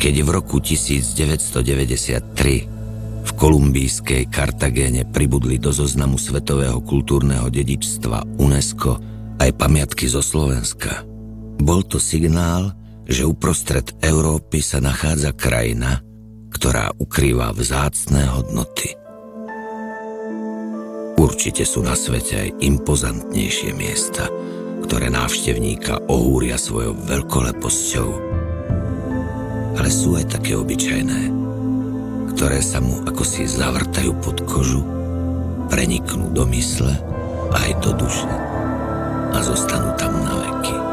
keď v roku 1993 v kolumbijskej Kartagéne pribudli do zoznamu svetového kultúrneho dedičstva UNESCO aj pamiatky zo Slovenska, bol to signál, že uprostred Európy sa nachádza krajina, ktorá ukrýva vzácne hodnoty. Určite sú na svete aj impozantnejšie miesta, ktoré návštevníka ohúria svojou veľkoleposťou. Ale sú aj také obyčajné, ktoré sa mu akosi zavrtajú pod kožu, preniknú do mysle aj do duše a zostanú tam na veky.